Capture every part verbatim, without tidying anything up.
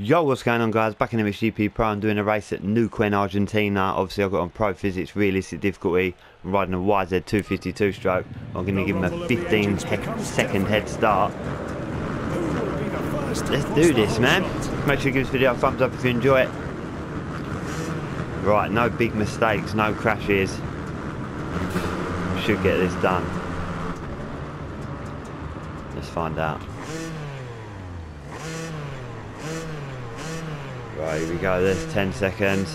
Yo, what's going on, guys? Back in M X G P Pro. I'm doing a race at Neuquén, Argentina. Obviously, I've got on Pro Physics, realistic difficulty. I'm riding a Y Z two fifty-two stroke. I'm going to give him a fifteen second head start. Let's do this, man. Make sure you give this video a thumbs up if you enjoy it. Right, no big mistakes, no crashes. Should get this done. Let's find out. Right, here we go, there's ten seconds.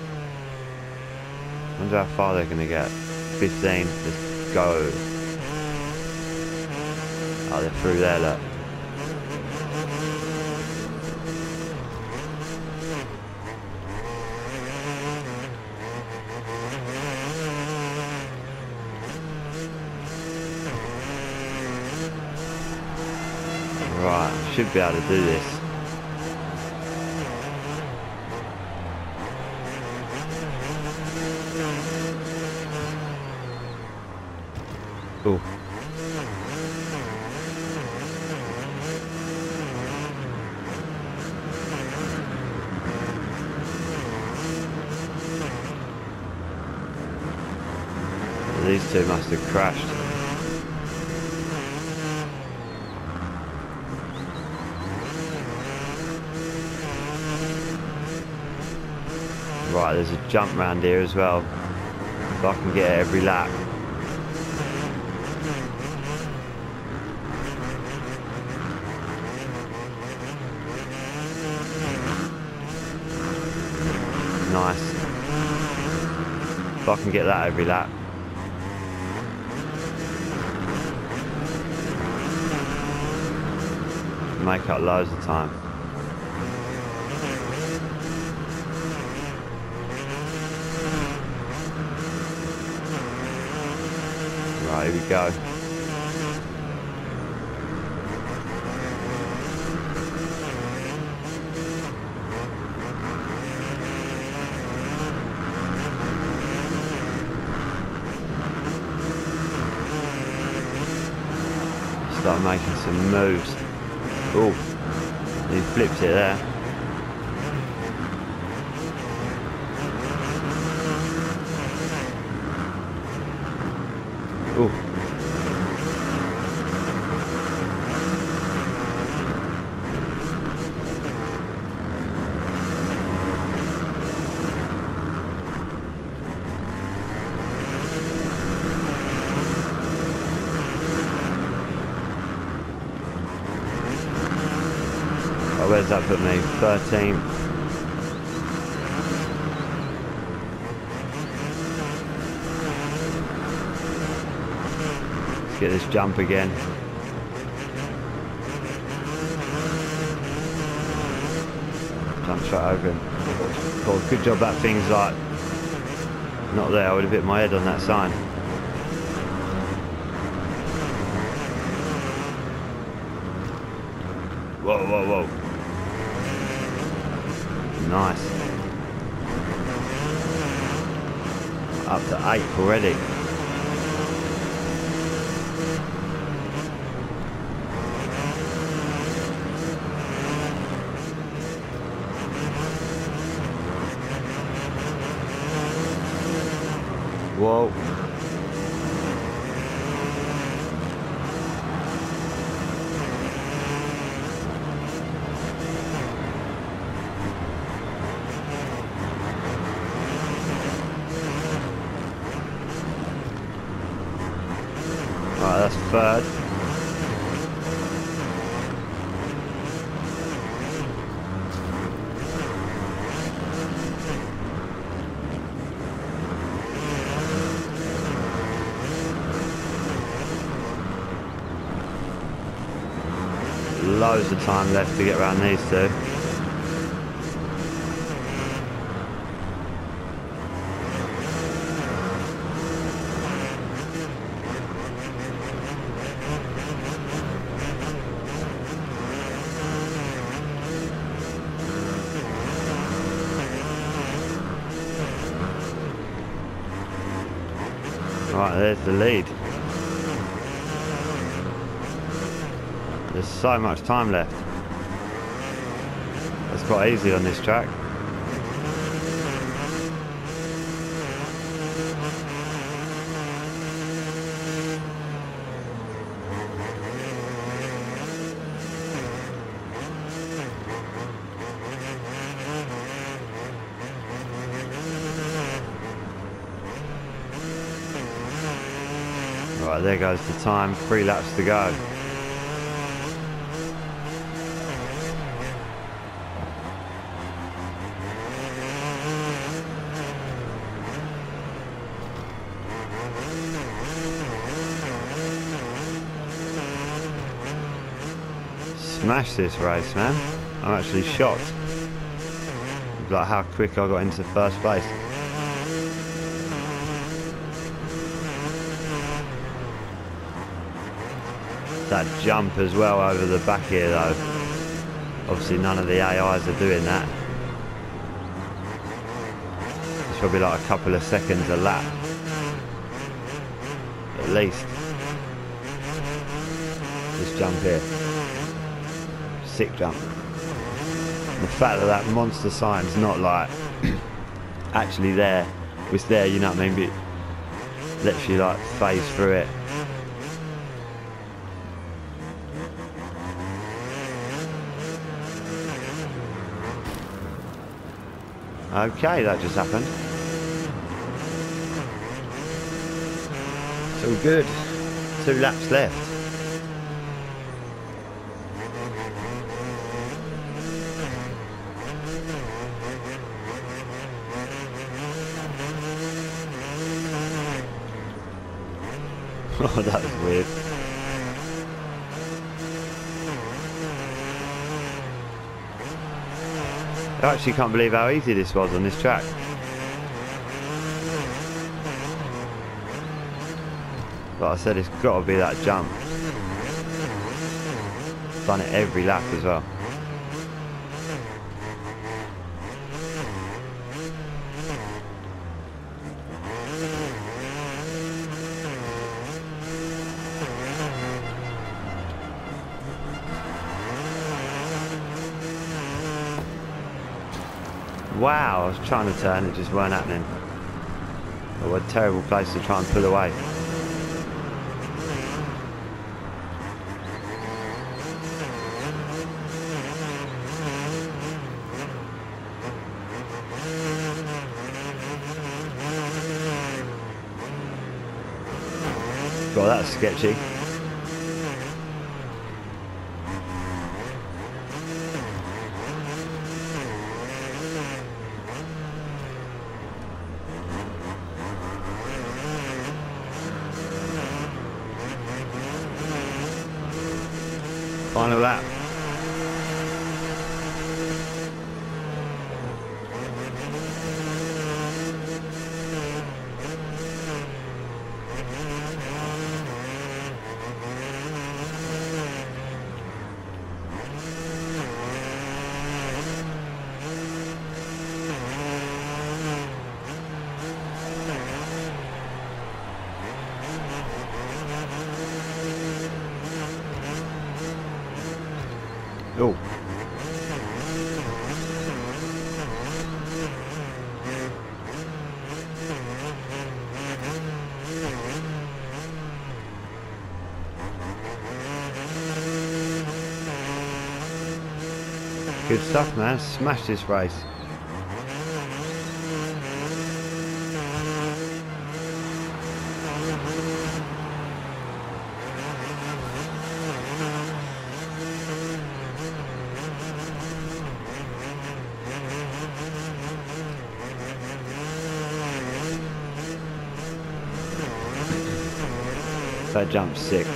Wonder how far they're gonna get. fifteen, let's go. Oh, they're through there, look. Right, should be able to do this. Ooh. These two must have crashed. Right, there's a jump round here as well. If I can get it every lap. Nice. If I can get that every lap. Make up loads of time. Right, here we go. Start making some moves. Oh, he flips it there. Oh. Oh, where's that put me? thirteen. Let's get this jump again. Jump straight over him. Oh, good job that thing's like not there. I would have hit my head on that sign. Whoa, whoa, whoa. Nice. Up to eight already. Whoa. Right, that's third. Loads of time left to get around these two. Right, there's the lead. There's so much time left. Let's quite easy on this track. Right, there goes the time, three laps to go. Smashed this race, man. I'm actually shocked. Like how quick I got into first place. That jump as well over the back here though. Obviously none of the A Is are doing that. It's probably like a couple of seconds a lap. At least. This jump here. Sick jump. The fact that that monster sign's not like actually there. It's there, you know what I mean? But it lets you like phase through it. Okay, that just happened. It's all good. Two laps left. Oh, that was weird. I actually can't believe how easy this was on this track. But I said it's got to be that jump. Done it every lap as well. Wow, I was trying to turn, it just weren't happening. Oh, what a terrible place to try and pull away. God, that's sketchy. Final lap. Oh. Good stuff, man. Smashed this race. That jump's sick.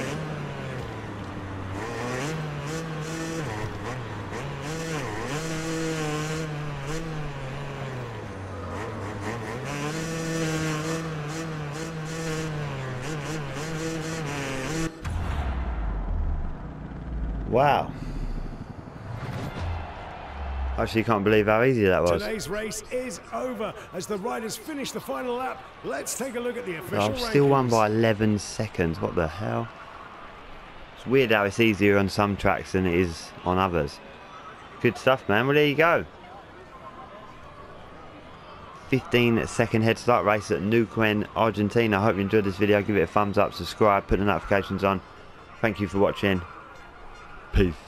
Wow. Actually can't believe how easy that was. Today's race is over as the riders finish the final lap. Let's take a look at the official I've still rankings. won by eleven seconds. What the hell? It's weird how it's easier on some tracks than it is on others. Good stuff, man. Well, there you go. fifteen second head start race at Neuquén, Argentina. I hope you enjoyed this video. Give it a thumbs up, subscribe, put the notifications on. Thank you for watching. Peace.